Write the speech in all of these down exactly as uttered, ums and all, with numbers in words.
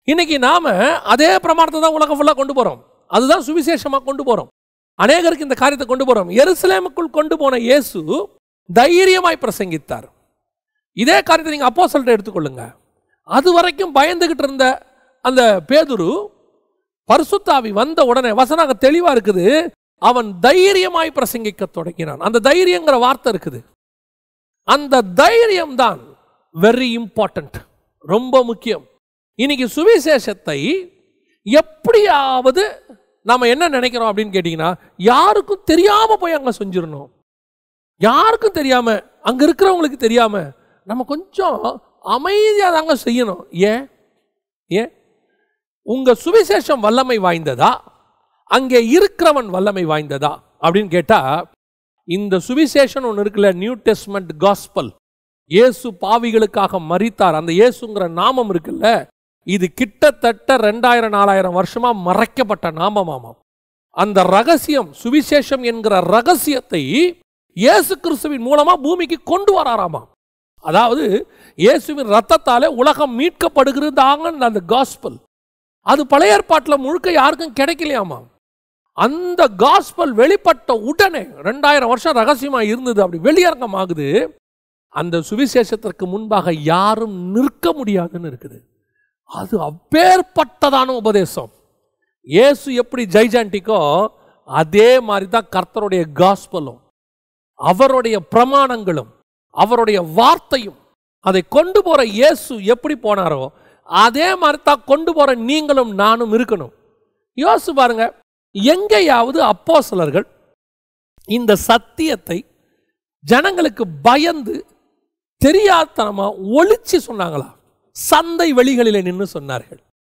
இன்னைக்கு நாம அதே பிரமாணத்தை தான் உலகம் ஃபுல்லாக கொண்டு போகிறோம். அதுதான் சுவிசேஷமாக கொண்டு போகிறோம். அநேகருக்கு இந்த காரியத்தை கொண்டு போகிறோம். எருசலேமுக்குள் கொண்டு போன இயேசு தைரியமாய் பிரசங்கித்தார். இதே காரியத்தை நீங்கள் அப்போஸ்தலர்கிட்ட எடுத்துக்கொள்ளுங்க. அது வரைக்கும் பயந்துகிட்டு இருந்த அந்த பேதுரு பரிசுத்த ஆவி வந்த உடனே வசனம் தெளிவாக இருக்குது, அவன் தைரியமாய் பிரசங்கிக்க தொடங்கினான். அந்த தைரியங்கிற வார்த்தை இருக்குது. அந்த தைரியம் தான் வெரி இம்பார்ட்டன்ட், ரொம்ப முக்கியம். இன்னைக்கு சுவிசேஷத்தை எப்படியாவது நாம என்ன நினைக்கிறோம் அப்படின்னு கேட்டீங்கன்னா, யாருக்கும் தெரியாம போய் அங்க செஞ்சிடணும். யாருக்கும் தெரியாம, அங்க இருக்கிறவங்களுக்கு தெரியாம நம்ம கொஞ்சம் அமைதியா தாங்க செய்யணும். ஏன் ஏன் உங்க சுவிசேஷம் வல்லமை வாய்ந்ததா, அங்கே இருக்கிறவன் வல்லமை வாய்ந்ததா அப்படின்னு கேட்டா, இந்த சுவிசேஷம் ஒன்று இருக்குல்ல, நியூ டெஸ்ட்மெண்ட் காஸ்பல், இயேசு பாவிகளுக்காக மரித்தார், அந்த இயேசுங்கிற நாமம் இருக்குல்ல, இது கிட்டத்தட்ட ரெண்டாயிரம் நாலாயிரம் வருஷமா மறைக்கப்பட்ட நாமமாமாம். அந்த ரகசியம், சுவிசேஷம் என்கிற ரகசியத்தை இயேசு கிறிஸ்துவின் மூலமா பூமிக்கு கொண்டு வராராமா. அதாவது இயேசுவின் ரத்தத்தாலே உலகம் மீட்கப்படுகிறதாங்க அந்த காஸ்பல். அது பழைய ஏற்பாட்டில் முழுக்க யாருக்கும் கிடைக்கலையாமா. அந்த காஸ்பல் வெளிப்பட்ட உடனே ரெண்டாயிரம் வருஷம் ரகசியமா இருந்தது, அப்படி வெளியரங்கம் ஆகுது. அந்த சுவிசேஷத்திற்கு முன்பாக யாரும் நிற்க முடியாதுன்னு இருக்குது. அது அப்பேற்பட்டதான உபதேசம். இயேசு எப்படி ஜெய்ஜாண்டிக்கோ அதே மாதிரி தான் கர்த்தருடைய காஸ்பலும், அவருடைய பிரமாணங்களும், அவருடைய வார்த்தையும். அதை கொண்டு போற இயேசு எப்படி போனாரோ அதே மாதிரி தான் கொண்டு போற நீங்களும் நானும் இருக்கணும். யோசிச்சு பாருங்க, எங்கேயாவது அப்போஸ்தலர்கள் இந்த சத்தியத்தை ஜனங்களுக்கு பயந்து தெரியாதனமா ஒளிச்சு சொன்னாங்களா? சந்தை வெளிகளிலே நின்று சொன்னார்கள்.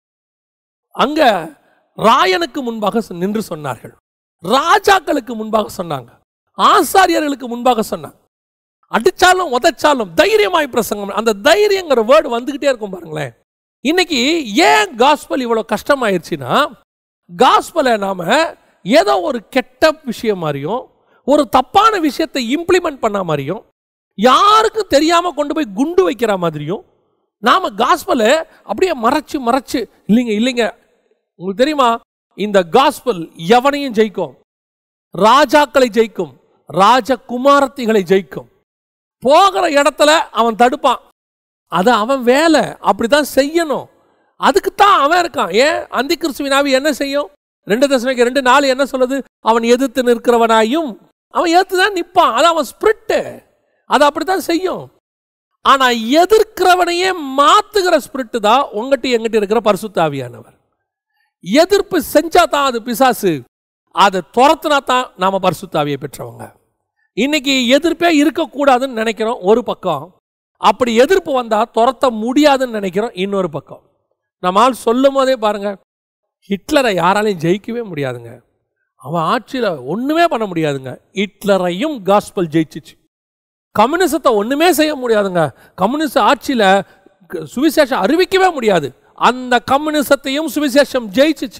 அங்க ராயனுக்கு முன்பாக நின்று சொன்னார்கள், ராஜாக்களுக்கு முன்பாக சொன்னாங்க, ஆசாரியர்களுக்கு முன்பாக சொன்னாங்க. அடிச்சாலும் உதைச்சாலும் தைரியமாய் பிரசங்கம். அந்த தைரியங்கிற வேர்டு வந்துகிட்டே இருக்கும் பாருங்களேன். இன்னைக்கு ஏன் காஸ்பல் இவ்வளவு கஷ்டமாயிருச்சுன்னா, காஸ்பலை நாம ஏதோ ஒரு கெட்ட விஷயம் மாதிரியும், ஒரு தப்பான விஷயத்தை இம்ப்ளிமெண்ட் பண்ண மாதிரியும், யாருக்கும் தெரியாம கொண்டு போய் குண்டு வைக்கிற மாதிரியும் நாம காஸ்பலை அப்படியே மறைச்சு மறைச்சு இல்லைங்க இல்லைங்க. உங்களுக்கு தெரியுமா, இந்த காஸ்பல் எவனையும் ஜெயிக்கும், ராஜாக்களை ஜெயிக்கும், ராஜகுமாரத்திகளை ஜெயிக்கும். போகிற இடத்துல அவன் தடுப்பான், அது அவன் வேலை, அப்படித்தான் செய்யணும். அதுக்குத்தான் அவன் இருக்கான். ஏன் அந்தி கிறிஸ்துவின் ஆவி என்ன செய்யும்? ரெண்டு தசமிக்கு ரெண்டு நாலு என்ன சொல்லுது? அவன் எதிர்த்து நிற்கிறவனாயும் அவன் ஏத்துதான் நிற்பான். அது அவன் ஸ்பிரிட், அது அப்படித்தான் செய்யும். ஆனா எதிர்க்கிறவனையே மாத்துகிற ஸ்பிரிட் தான் உங்ககிட்ட எங்கிட்ட இருக்கிற பரிசுத்த ஆவியானவர். எதிர்ப்பு செஞ்சா தான் அது பிசாசு, அதை துரத்துனா தான் நாம பரிசுத்த ஆவியை பெற்றவங்க. இன்னைக்கு எதிர்ப்பே இருக்கக்கூடாதுன்னு நினைக்கிறோம் ஒரு பக்கம், அப்படி எதிர்ப்பு வந்தா துரத்த முடியாதுன்னு நினைக்கிறோம் இன்னொரு பக்கம். நம்மால் சொல்லும் போதே பாருங்க, ஹிட்லரை யாராலையும் ஜெயிக்கவே முடியாதுங்க, அவன் ஆட்சியில் ஒண்ணுமே பண்ண முடியாதுங்க. ஹிட்லரையும் காஸ்பல் ஜெயிச்சிச்சு. கம்யூனிசத்தை ஒண்ணுமே செய்ய முடியாதுங்க, கம்யூனிஸ்ட் ஆட்சியில் சுவிசேஷம் அறிவிக்கவே முடியாது. அந்த கம்யூனிசத்தையும் சுவிசேஷம் ஜெயிச்சிச்சு,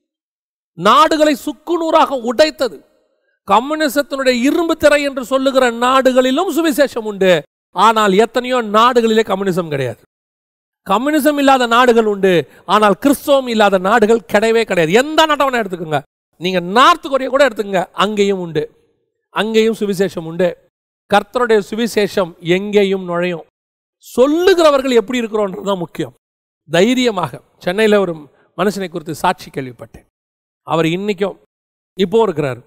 நாடுகளை சுக்குநூறாக உடைத்தது. கம்யூனிசத்தினுடைய இரும்பு திரை என்று சொல்லுகிற நாடுகளிலும் சுவிசேஷம் உண்டு, ஆனால் எத்தனையோ நாடுகளிலே கம்யூனிசம் கிடையாது. கம்யூனிசம் இல்லாத நாடுகள் உண்டு, ஆனால் கிறிஸ்தவம் இல்லாத நாடுகள் கிடையவே கிடையாது. எந்த நாட்டை எடுத்துக்கோங்க, நீங்க நார்த் கொரியா கூட எடுத்துக்கங்க, அங்கேயும் உண்டு, அங்கேயும் சுவிசேஷம் உண்டு. கர்த்தருடைய சுவிசேஷம் எங்கேயும் நுழையும். சொல்லுகிறவர்கள் எப்படி இருக்கிறோன்றதுதான் முக்கியம். தைரியமாக. சென்னையில் ஒரு மனுஷனை குறித்து சாட்சி கேள்விப்பட்டேன். அவர் இன்னைக்கும் இப்போ இருக்கிறார்.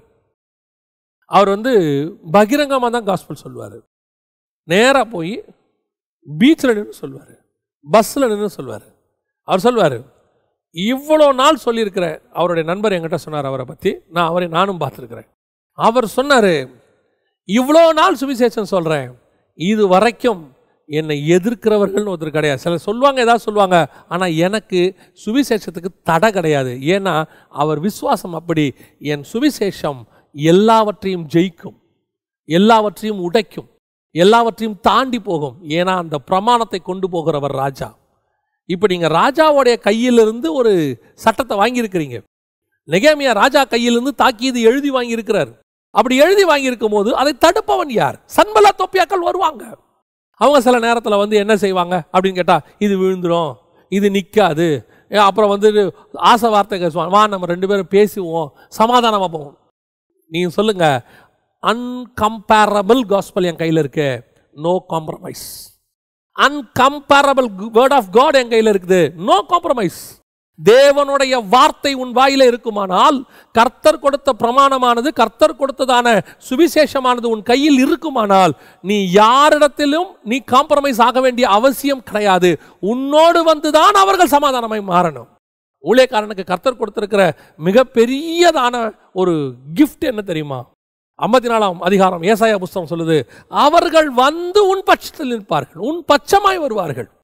அவர் வந்து பகிரங்கமாக தான் காஸ்பல் சொல்லுவார். நேராக போய் பீச்சில் நின்று சொல்லுவார், பஸ்ஸில் நின்று சொல்லுவார். அவர் சொல்லுவார், இவ்வளோ நாள் சொல்லியிருக்கிறேன். அவருடைய நண்பர் என்கிட்ட சொன்னார் அவரை பற்றி, நான் அவரை நானும் பார்த்துருக்கிறேன். அவர் சொன்னார், இவ்வளோ நாள் சுவிசேஷம் சொல்கிறேன், இது வரைக்கும் என்னை எதிர்க்கிறவர்கள்னு ஒருத்தர் கிடையாது. சிலர் சொல்லுவாங்க, ஏதாவது சொல்லுவாங்க, ஆனால் எனக்கு சுவிசேஷத்துக்கு தடை கிடையாது. ஏன்னா அவர் விசுவாசம் அப்படி. என் சுவிசேஷம் எல்லாவற்றையும் ஜெயிக்கும், எல்லாவற்றையும் உடைக்கும், எல்லாவற்றையும் தாண்டி போகும். ஏன்னா அந்த பிரமாணத்தை கொண்டு போகிறவர் ராஜா. இப்போ நீங்கள் ராஜாவுடைய கையிலிருந்து ஒரு சட்டத்தை வாங்கியிருக்கிறீங்க. நெகேமியா ராஜா கையிலிருந்து தாக்கீது எழுதி வாங்கியிருக்கிறார். அப்படி எழுதி வாங்கியிருக்கும் போது அதை தடுப்பவன் யார்? சன்பலா தொப்பியாக்கள் வருவாங்க. அவங்க சில நேரத்தில் வந்து என்ன செய்வாங்க அப்படின்னு கேட்டால், இது விழுந்துடும், இது நிற்காது, அப்புறம் வந்து ஆசை வார்த்தை பேசுவான், வா நம்ம ரெண்டு பேரும் பேசுவோம், சமாதானமாக போவோம். நீங்கள் சொல்லுங்கள், அன்கம்பேரபிள் காஸ்பல் என் கையில் இருக்கு, no compromise. Uncomparable word of God என் கையில் இருக்குது, நோ காம்ப்ரமைஸ். தேவனுடைய வார்த்தை உன் வாயில இருக்குமானால், கர்த்தர் கொடுத்த பிரமாணமானது, கர்த்தர் கொடுத்ததான சுவிசேஷமானது உன் கையில் இருக்குமானால், நீ யாரிடத்திலும் நீ காம்ப்ரமைஸ் ஆக வேண்டிய அவசியம் கிடையாது. உன்னோடு வந்துதான் அவர்கள் சமாதானமாய் மாறணும். ஊழியக்காரனுக்கு கர்த்தர் கொடுத்திருக்கிற மிகப்பெரியதான ஒரு கிஃப்ட் என்ன தெரியுமா? ஐம்பத்தி நாலாம் அதிகாரம் ஏசாயா புஸ்தகம் சொல்லுது, அவர்கள் வந்து உன் பட்சத்தில் நிற்பார்கள், உன் பட்சமாய் வருவார்கள்.